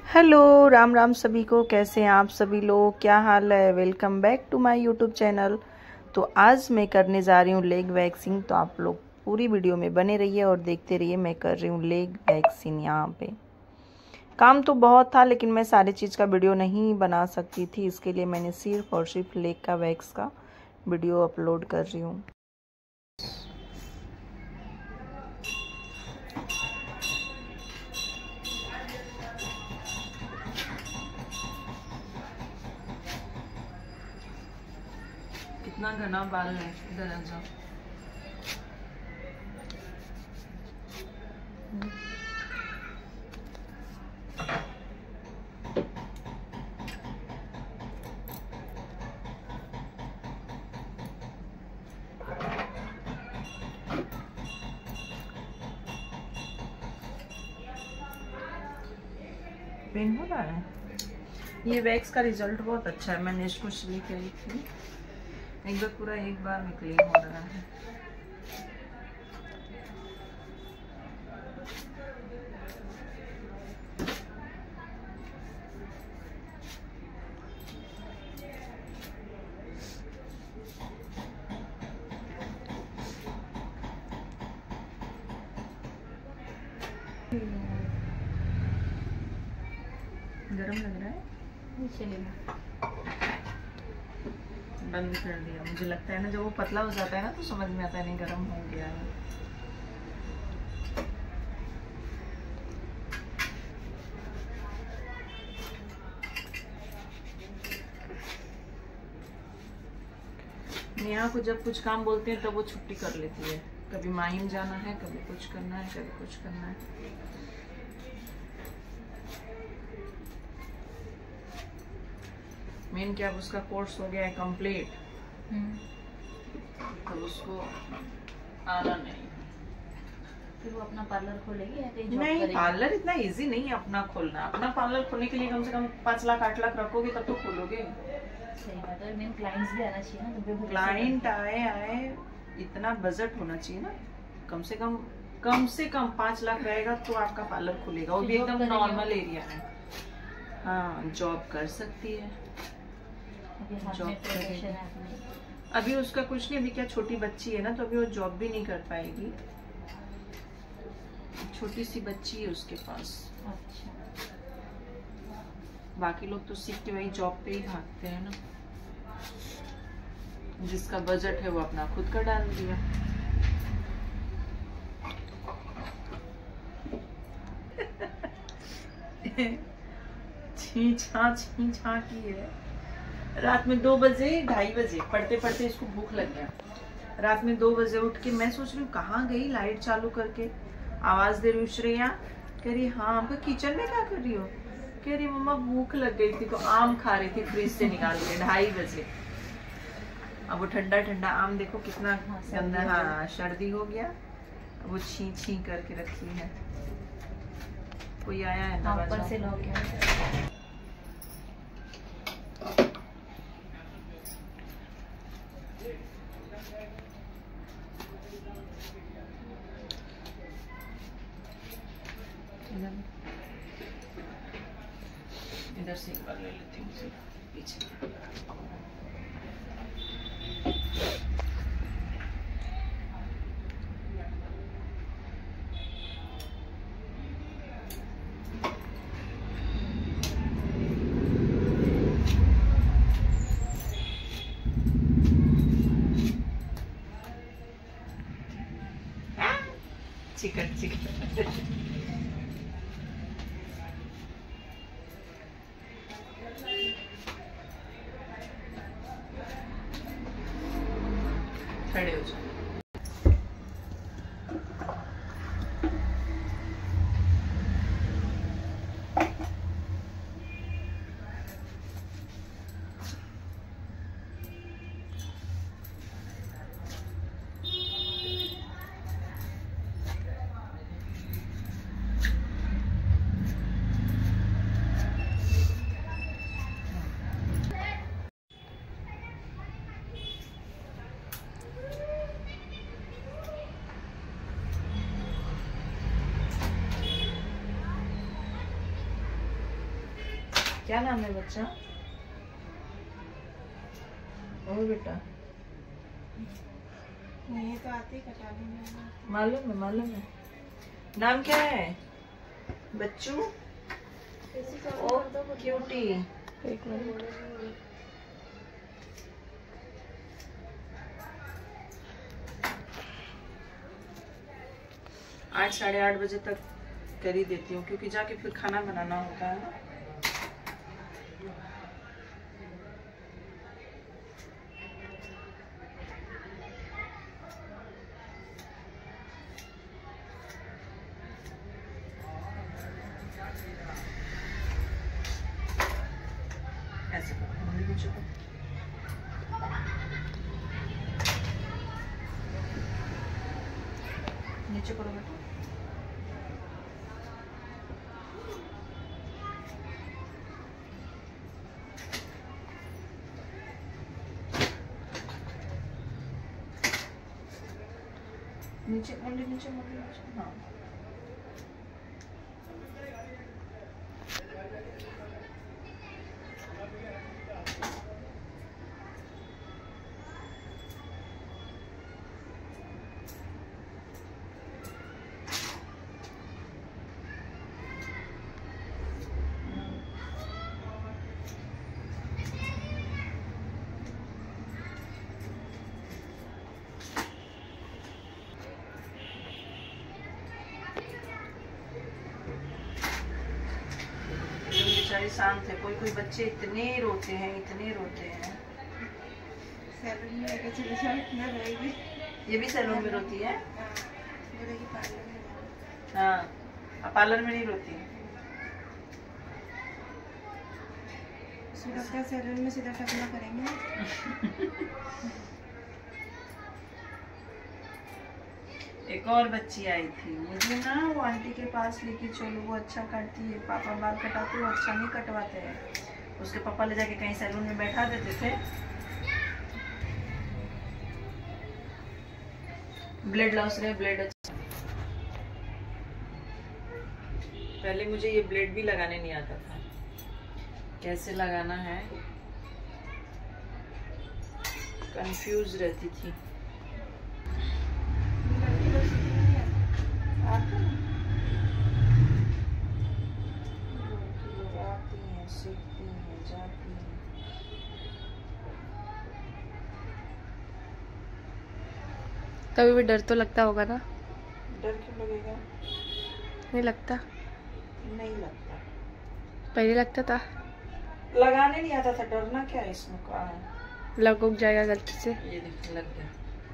Hello, Ram Ram सभी को। कैसे हैं आप सभी लोग? क्या हाल है? Welcome back to my YouTube channel. तो आज मैं करने जा रही हूँ लेग वैक्सिंग। तो आप लोग पूरी वीडियो में बने रहिए और देखते रहिए। मैं कर रही हूँ लेग वैक्सिंग। यहाँ पे काम तो बहुत था, लेकिन मैं सारी चीज़ का वीडियो नहीं बना सकती थी, इसके लिए मैंने सिर्फ और सिर्फ लेग का वैक्स का वीडियो अपलोड कर रही हूँ। कितना घना बाल है, इधर आ जाओ। पेन हो रहा है। ये वैक्स का रिजल्ट बहुत अच्छा है। मैंने इसको लेके आई थी, एक बार में क्लीन हो रहा है। गरम लग रहा है, बंद कर दिया। मुझे लगता है ना, जब वो पतला हो जाता है ना तो समझ में आता है नहीं गरम हो गया है। नेहा को जब कुछ काम बोलते हैं तब वो छुट्टी कर लेती है। कभी माहिम जाना है, कभी कुछ करना है, कभी कुछ करना है। मेन क्या, उसका कोर्स हो गया है कंप्लीट, तो उसको आना नहीं। फिर वो अपना पार्लर खोलेगी या कहीं जॉब नहीं, करेगी? पार्लर इतना इजी नहीं है अपना खोलना। अपना पार्लर खोलने के लिए कम से कम 5 लाख 8 लाख रखोगे तब तो खोलोगे। सही बात है। मेन क्लाइंट्स भी आना चाहिए ना, तो क्लाइंट आए इतना बजट होना चाहिए ना। कम से कम 5 लाख रहेगा तो आपका पार्लर खुलेगा, वो भी एकदम नॉर्मल एरिया में। हाँ, जॉब कर सकती है। अभी उसका कुछ नहीं, अभी क्या छोटी बच्ची है ना, तो अभी वो जॉब भी नहीं कर पाएगी। छोटी सी बच्ची है उसके पास। अच्छा। बाकी लोग तो सीख के वही जॉब पे ही भागते हैं ना। जिसका बजट है वो अपना खुद का डाल दिया। छी छा की है। रात में 2 बजे 2:30 बजे पढ़ते पढ़ते इसको भूख लग गया। रात में 2 बजे उठ के मैं सोच रही हूँ कहाँ गई, लाइट चालू करके आवाज दे रही हूँ। श्रेया कह रही हाँ। आपका किचन में क्या कर रही हो? कह रही मम्मा भूख लग गई थी तो आम खा रही थी फ्रिज से निकाल के 2:30 बजे। अब वो ठंडा ठंडा आम देखो कितना गंदा। हाँ, सर्दी हो गया। वो छी करके रखी है। कोई आया है ऊपर से लॉक है। इधर से एक बार ले लेती हूँ पीछे। चिकन खड़े हो जाओ। क्या नाम है बच्चा? ओ बेटा, नहीं तो आते कटा लेंगे। मालूम है। नाम क्या है बच्चू? ओ क्यूटी। एक मिनट। 8 साढ़े 8 बजे तक कर ही देती हूँ, क्योंकि जाके फिर खाना बनाना होता है ना। ऐसे करो मम्मी, नीचे करो। नीचे करो बेटा। नीचे मुंडी, नीचे हाँ। बेचारी शांत है। कोई बच्चे इतने रोते हैं। सैलून में लेके चले जाओ, इतना रोएगी। ये भी सैलून में रोती है? बोलेगी पार्लर में जाओ। हाँ, पार्लर में नहीं रोती। उसको लगता है सैलून में सीधा टकला करेंगे। एक और बच्ची आई थी, मुझे ना वो आंटी के पास लेके चलो, वो अच्छा काटती है। पापा बाल कटाते वो अच्छा नहीं कटवाते हैं। उसके पापा ले जाके कहीं सैलून में बैठा देते थे। ब्लेड लॉस रहे, ब्लेड अच्छा। पहले मुझे ये ब्लेड भी लगाने नहीं आता था, कैसे लगाना है कंफ्यूज रहती थी। कभी भी डर तो लगता होगा ना? डर क्यों लगेगा? नहीं लगता? नहीं लगता। पहले लगता था। लगाने नहीं आता था, डरना क्या है इसमें? क्या है? लग उग जाएगा गलती से। ये देखिए लग गया।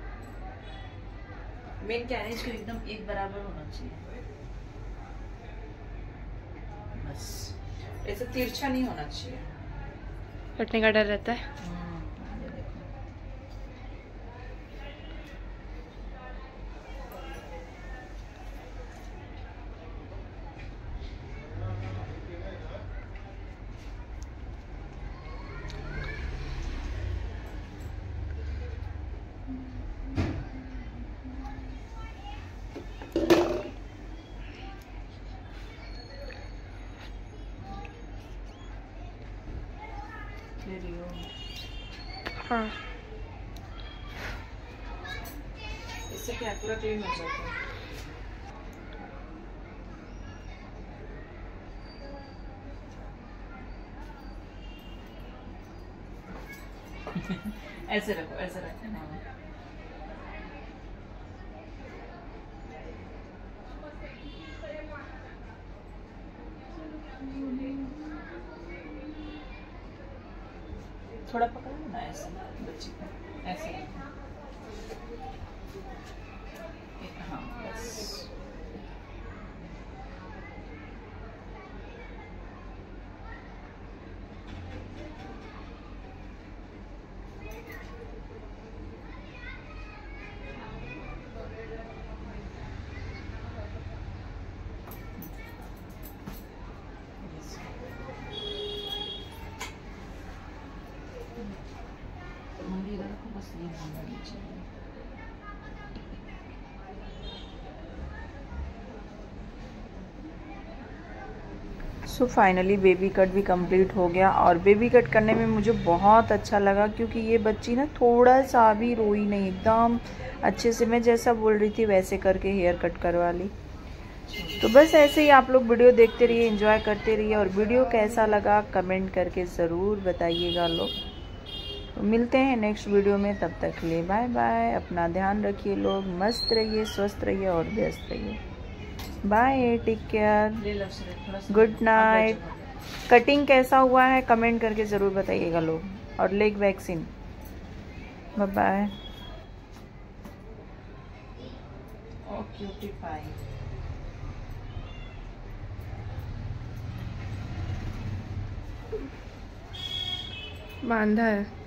मेन क्या है, इसको एकदम एक बराबर होना चाहिए, बस। ऐसे तिरछा नहीं होना चाहिए। कटने का डर रहता है। ये देखो। हाँ, इससे क्या पूरा क्लीन हो जाता है। ऐसे रखो, ऐसे रखो। हाँ। थोड़ा पकड़ो ना ऐसे बच्चे को, ऐसे। हाँ बस। मुंडी इधर रखो, बस ये मुंडी नीचे। सो फाइनली बेबी कट भी कंप्लीट हो गया और बेबी कट करने में मुझे बहुत अच्छा लगा क्योंकि ये बच्ची ना थोड़ा सा भी रोई नहीं, एकदम अच्छे से मैं जैसा बोल रही थी वैसे करके हेयर कट करवा ली। तो बस ऐसे ही आप लोग वीडियो देखते रहिए, एंजॉय करते रहिए और वीडियो कैसा लगा कमेंट करके ज़रूर बताइएगा लोग। तो मिलते हैं नेक्स्ट वीडियो में, तब तक के लिए बाय बाय। अपना ध्यान रखिए लोग, मस्त रहिए, स्वस्थ रहिए और व्यस्त रहिए। Bye, take care, good night. Cutting कैसा हुआ है कमेंट करके ज़रूर बताइएगा लोग और लेग वैक्सीन। Bye bye. बांधा है।